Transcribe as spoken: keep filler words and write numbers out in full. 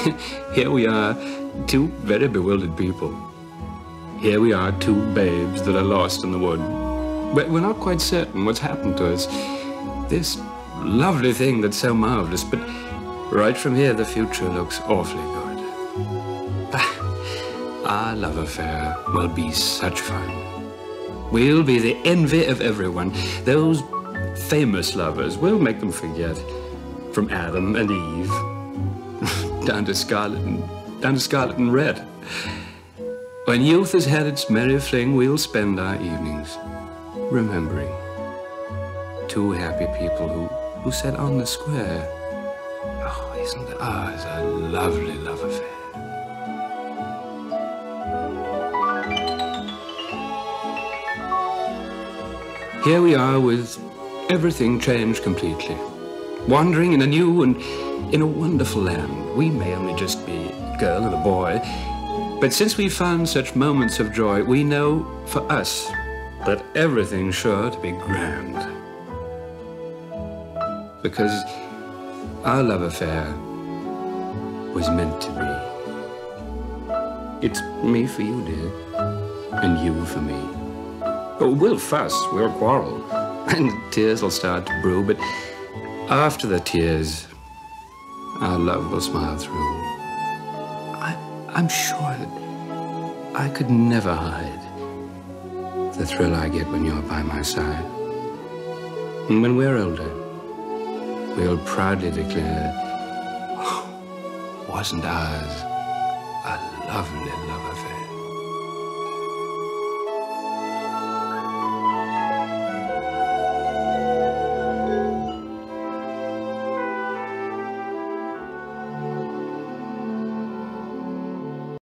Here we are, two very bewildered people. Here we are, two babes that are lost in the wood. But we're not quite certain what's happened to us. This lovely thing that's so marvelous, but right from here, the future looks awfully good. Our love affair will be such fun. We'll be the envy of everyone. Those famous lovers, we'll make them forget. From Adam and Eve, down to Scarlet and, down to Scarlet and Red. When youth has had its merry fling, we'll spend our evenings remembering two happy people who, who sat on the square. Oh, isn't ours a lovely love affair? Here we are with everything changed completely. Wandering in a new and in a wonderful land. We may only just be a girl and a boy, but since we found such moments of joy, we know for us that everything's sure to be grand. Because our love affair was meant to be. It's me for you, dear, and you for me. Oh, we'll fuss, we'll quarrel, and tears will start to brew, but after the tears, our love will smile through. I, I'm sure that I could never hide the thrill I get when you're by my side. And when we're older, we'll proudly declare, oh, wasn't ours a lovely love affair?